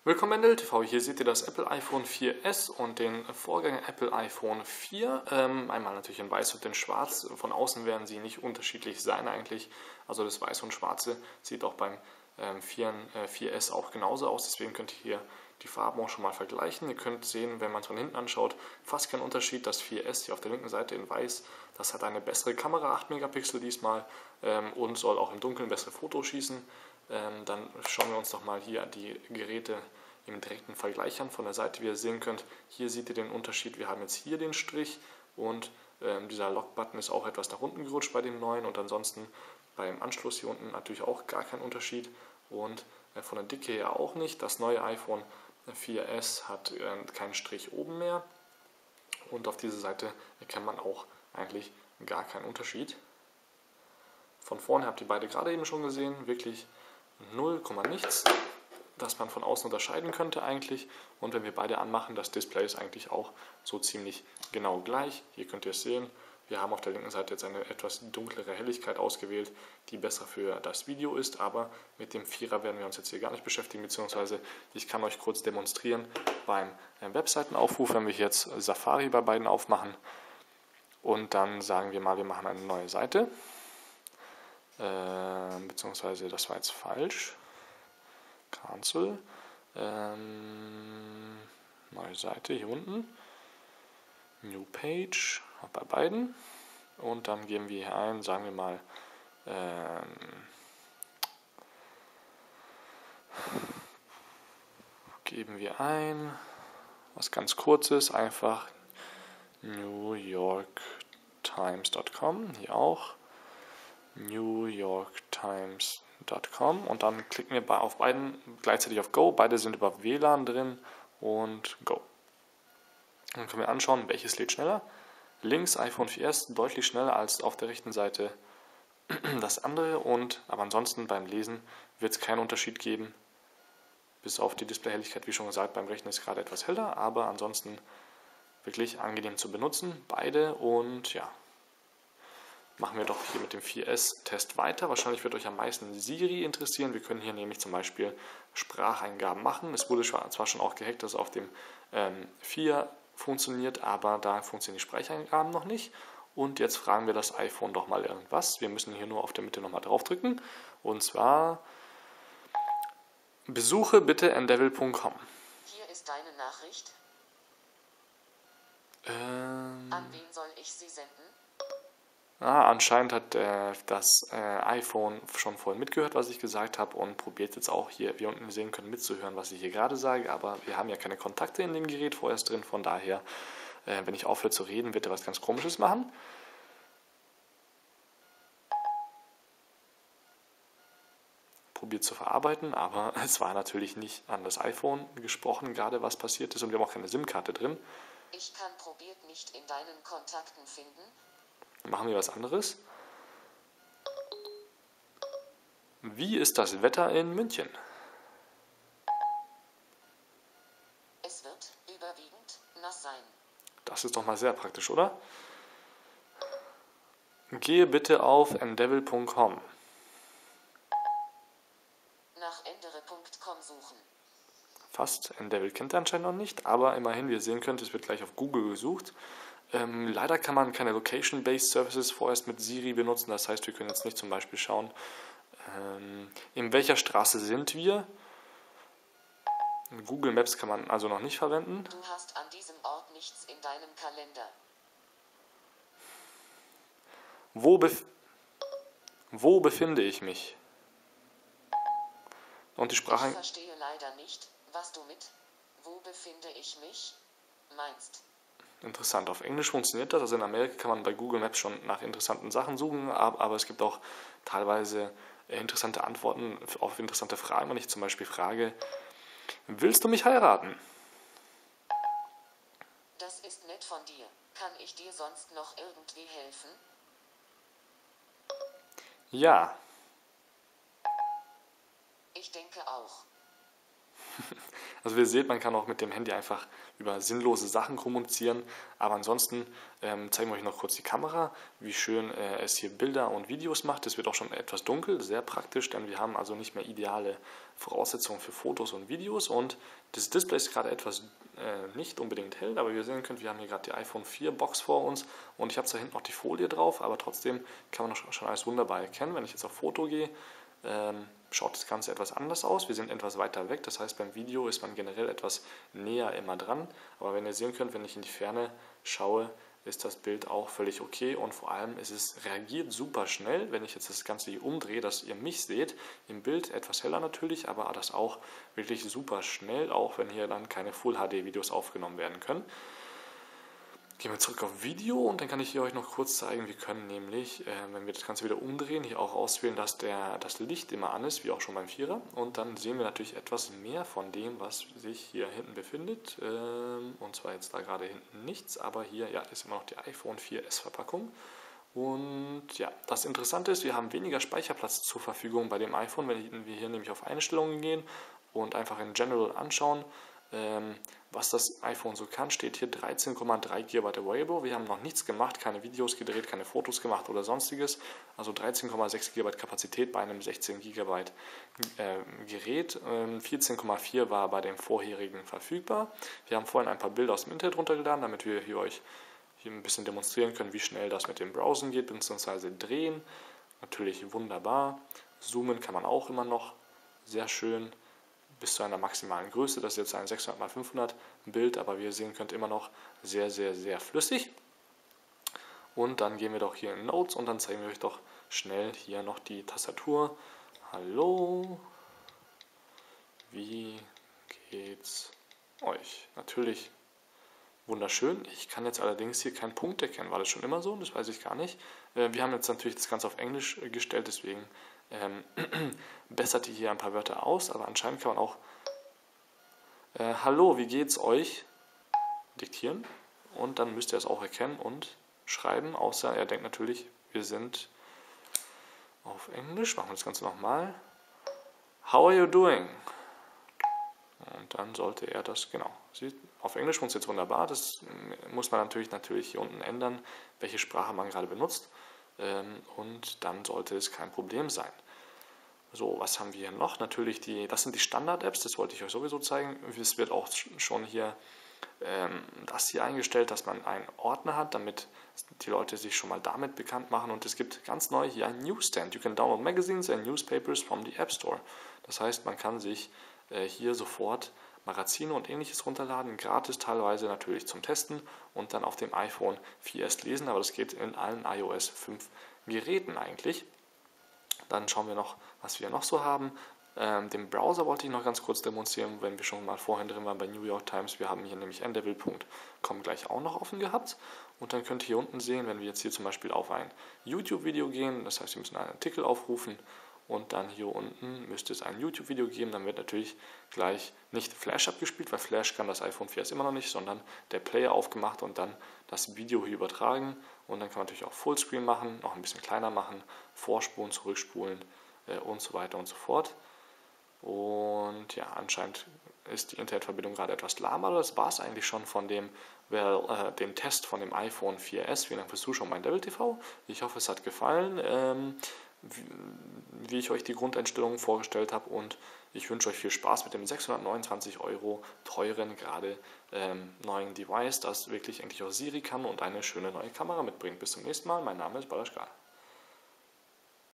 Willkommen bei NLTV. Hier seht ihr das Apple iPhone 4S und den Vorgänger Apple iPhone 4. Einmal natürlich in weiß und in schwarz. Von außen werden sie nicht unterschiedlich sein eigentlich. Also das Weiße und Schwarze sieht auch beim 4S auch genauso aus. Deswegen könnt ihr hier die Farben auch schon mal vergleichen. Ihr könnt sehen, wenn man es von hinten anschaut, fast kein Unterschied. Das 4S hier auf der linken Seite in weiß, das hat eine bessere Kamera, 8 Megapixel diesmal, und soll auch im Dunkeln bessere Fotos schießen. Dann schauen wir uns doch mal hier die Geräte im direkten Vergleich an von der Seite. Wie ihr sehen könnt, hier seht ihr den Unterschied. Wir haben jetzt hier den Strich und dieser Lock-Button ist auch etwas nach unten gerutscht bei dem neuen und ansonsten beim Anschluss hier unten natürlich auch gar kein Unterschied und von der Dicke her auch nicht. Das neue iPhone 4S hat keinen Strich oben mehr und auf dieser Seite erkennt man auch eigentlich gar keinen Unterschied. Von vorne habt ihr beide gerade eben schon gesehen, wirklich 0, nichts, dass man von außen unterscheiden könnte eigentlich. Und wenn wir beide anmachen, das Display ist eigentlich auch so ziemlich genau gleich. Hier könnt ihr es sehen. Wir haben auf der linken Seite jetzt eine etwas dunklere Helligkeit ausgewählt, die besser für das Video ist. Aber mit dem 4er werden wir uns jetzt hier gar nicht beschäftigen, beziehungsweise ich kann euch kurz demonstrieren beim Webseitenaufruf, wenn wir jetzt Safari bei beiden aufmachen. Und dann sagen wir mal, wir machen eine neue Seite. Beziehungsweise das war jetzt falsch. Cancel. Neue Seite hier unten. New Page bei beiden. Und dann geben wir hier ein, sagen wir mal, geben wir ein, was ganz kurzes, einfach newyorktimes.com, hier auch. newyorktimes.com und dann klicken wir auf beiden gleichzeitig auf Go. Beide sind über WLAN drin und Go. Dann können wir anschauen, welches lädt schneller. Links iPhone 4S deutlich schneller als auf der rechten Seite das andere, aber ansonsten beim Lesen wird es keinen Unterschied geben. Bis auf die Displayhelligkeit, wie schon gesagt, beim Rechnen ist gerade etwas heller, aber ansonsten wirklich angenehm zu benutzen, beide. Und ja, machen wir doch hier mit dem 4S-Test weiter. Wahrscheinlich wird euch am meisten Siri interessieren. Wir können hier nämlich zum Beispiel Spracheingaben machen. Es wurde zwar schon auch gehackt, dass es auf dem 4 funktioniert, aber da funktionieren die Spracheingaben noch nicht. Und jetzt fragen wir das iPhone doch mal irgendwas. Wir müssen hier nur auf der Mitte nochmal draufdrücken. Und zwar, besuche bitte ndevil.com. Hier ist deine Nachricht. An wen soll ich sie senden? Anscheinend hat das iPhone schon vorhin mitgehört, was ich gesagt habe und probiert jetzt auch hier, wie ihr unten sehen könnt, mitzuhören, was ich hier gerade sage, aber wir haben ja keine Kontakte in dem Gerät vorerst drin, von daher, wenn ich aufhöre zu reden, wird er was ganz Komisches machen. Probiert zu verarbeiten, aber es war natürlich nicht an das iPhone gesprochen, gerade was passiert ist und wir haben auch keine SIM-Karte drin. Ich kann probiert nicht in deinen Kontakten finden. Machen wir was anderes. Wie ist das Wetter in München? Es wird überwiegend nass sein. Das ist doch mal sehr praktisch, oder? Gehe bitte auf ndevil.com. Nach endere.com suchen. Fast. ndevil kennt er anscheinend noch nicht, aber immerhin, wie ihr sehen könnt, es wird gleich auf Google gesucht. Leider kann man keine Location-Based Services vorerst mit Siri benutzen. Das heißt, wir können jetzt nicht zum Beispiel schauen, in welcher Straße sind wir. Google Maps kann man also noch nicht verwenden. Du hast an diesem Ort nichts in deinem Kalender. Wo befinde ich mich? Und die Sprache. Ich verstehe leider nicht, was du mit "Wo befinde ich mich" meinst. Interessant. Auf Englisch funktioniert das. Also in Amerika kann man bei Google Maps schon nach interessanten Sachen suchen, aber es gibt auch teilweise interessante Antworten auf interessante Fragen. Wenn ich zum Beispiel frage, willst du mich heiraten? Das ist nett von dir. Kann ich dir sonst noch irgendwie helfen? Ja. Ich denke auch. Also wie ihr seht, man kann auch mit dem Handy einfach über sinnlose Sachen kommunizieren, aber ansonsten zeigen wir euch noch kurz die Kamera, wie schön es hier Bilder und Videos macht. Es wird auch schon etwas dunkel, sehr praktisch, denn wir haben also nicht mehr ideale Voraussetzungen für Fotos und Videos und das Display ist gerade etwas nicht unbedingt hell, aber wie ihr sehen könnt, wir haben hier gerade die iPhone 4 Box vor uns und ich habe da hinten noch die Folie drauf, aber trotzdem kann man schon alles wunderbar erkennen. Wenn ich jetzt auf Foto gehe, schaut das Ganze etwas anders aus. Wir sind etwas weiter weg, das heißt beim Video ist man generell etwas näher immer dran. Aber wenn ihr sehen könnt, wenn ich in die Ferne schaue, ist das Bild auch völlig okay und vor allem reagiert super schnell, wenn ich jetzt das Ganze hier umdrehe, dass ihr mich seht. Im Bild etwas heller natürlich, aber das auch wirklich super schnell, auch wenn hier dann keine Full-HD-Videos aufgenommen werden können. Gehen wir zurück auf Video und dann kann ich hier euch noch kurz zeigen, wir können nämlich, wenn wir das Ganze wieder umdrehen, hier auch auswählen, dass das Licht immer an ist, wie auch schon beim 4er. Und dann sehen wir natürlich etwas mehr von dem, was sich hier hinten befindet. Und zwar jetzt da gerade hinten nichts, aber hier ja, ist immer noch die iPhone 4S Verpackung. Und ja, das Interessante ist, wir haben weniger Speicherplatz zur Verfügung bei dem iPhone, wenn wir hier nämlich auf Einstellungen gehen und einfach in General anschauen. Was das iPhone so kann, steht hier 13,3 GB Available. Wir haben noch nichts gemacht, keine Videos gedreht, keine Fotos gemacht oder sonstiges. Also 13,6 GB Kapazität bei einem 16 GB Gerät. 14,4 war bei dem vorherigen verfügbar. Wir haben vorhin ein paar Bilder aus dem Internet runtergeladen, damit wir euch hier ein bisschen demonstrieren können, wie schnell das mit dem Browsen geht, bzw. drehen. Natürlich wunderbar. Zoomen kann man auch immer noch. Sehr schön. Bis zu einer maximalen Größe. Das ist jetzt ein 600x500 Bild, aber wie ihr sehen könnt, immer noch sehr, sehr, sehr flüssig. Und dann gehen wir doch hier in Notes und dann zeigen wir euch doch schnell hier noch die Tastatur. Hallo, wie geht's euch? Natürlich wunderschön. Ich kann jetzt allerdings hier keinen Punkt erkennen. War das schon immer so? Das weiß ich gar nicht. Wir haben jetzt natürlich das Ganze auf Englisch gestellt, deswegen bessert ihr hier ein paar Wörter aus, aber anscheinend kann man auch Hallo, wie geht's euch? Diktieren und dann müsst ihr es auch erkennen und schreiben, außer er denkt natürlich, wir sind auf Englisch. Machen wir das Ganze nochmal. How are you doing? Und dann sollte er das, genau, auf Englisch funktioniert es wunderbar. Das muss man natürlich hier unten ändern, welche Sprache man gerade benutzt. Und dann sollte es kein Problem sein. So, was haben wir hier noch? Natürlich, das sind die Standard-Apps, das wollte ich euch sowieso zeigen. Es wird auch schon hier das hier eingestellt, dass man einen Ordner hat, damit die Leute sich schon mal damit bekannt machen. Und es gibt ganz neu hier einen Newsstand. You can download magazines and newspapers from the App Store. Das heißt, man kann sich hier sofort Magazine und ähnliches runterladen, gratis teilweise natürlich zum Testen und dann auf dem iPhone 4S lesen, aber das geht in allen iOS 5 Geräten eigentlich. Dann schauen wir noch, was wir noch so haben. Den Browser wollte ich noch ganz kurz demonstrieren, wenn wir schon mal vorhin drin waren bei New York Times. Wir haben hier nämlich ndevil.com gleich auch noch offen gehabt. Und dann könnt ihr hier unten sehen, wenn wir jetzt hier zum Beispiel auf ein YouTube-Video gehen, das heißt, wir müssen einen Artikel aufrufen und dann hier unten müsste es ein YouTube-Video geben, dann wird natürlich gleich nicht Flash abgespielt, weil Flash kann das iPhone 4S immer noch nicht, sondern der Player aufgemacht und dann das Video hier übertragen und dann kann man natürlich auch Fullscreen machen, noch ein bisschen kleiner machen, vorspulen, zurückspulen und so weiter und so fort. Und ja, anscheinend ist die Internetverbindung gerade etwas lahm, aber das war es eigentlich schon von dem Test von dem iPhone 4S. Vielen Dank fürs Zuschauen bei Devil TV. Ich hoffe, es hat gefallen, wie ich euch die Grundeinstellungen vorgestellt habe und ich wünsche euch viel Spaß mit dem 629 € teuren, gerade neuen Device, das wirklich eigentlich auch Siri kann und eine schöne neue Kamera mitbringt. Bis zum nächsten Mal, mein Name ist Balaschgal.